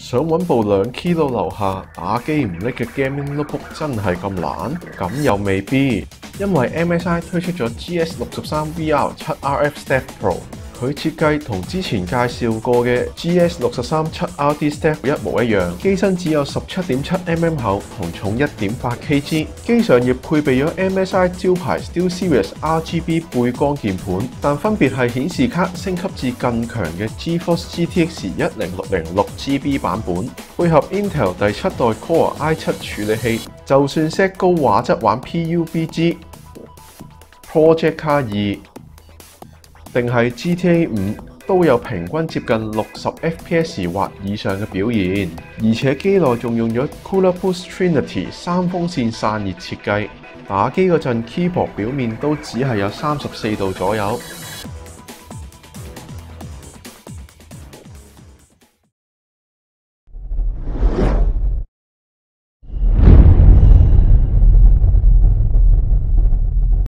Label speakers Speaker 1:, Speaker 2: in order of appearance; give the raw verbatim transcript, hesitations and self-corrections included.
Speaker 1: 想揾部兩 kilo 樓下打機唔叻嘅 gaming notebook 真係咁難？咁又未必，因為 M S I 推出咗 G S 六十三 V R 七 R F Step Pro， 佢設計同之前介紹過嘅 G S 六十三 七 R D Step 一模一樣，機身只有 十七點七 mm 厚同重 一點八 kg， 機上亦配備咗 M S I 招牌 SteelSeries R G B 背光鍵盤，但分別係顯示卡升級至更強嘅 GeForce G T X 一零六零六 G B 版本，配合 Intel 第七代 Core i 七處理器，就算 set 高畫質玩 P U B G、Project Car 二定係 G T A 五都有平均接近六十 F P S 或以上嘅表現，而且機內仲用咗 Cooler Boost Trinity 三風扇散熱設計，打機嗰陣 keyboard 表面都只係有三十四度左右。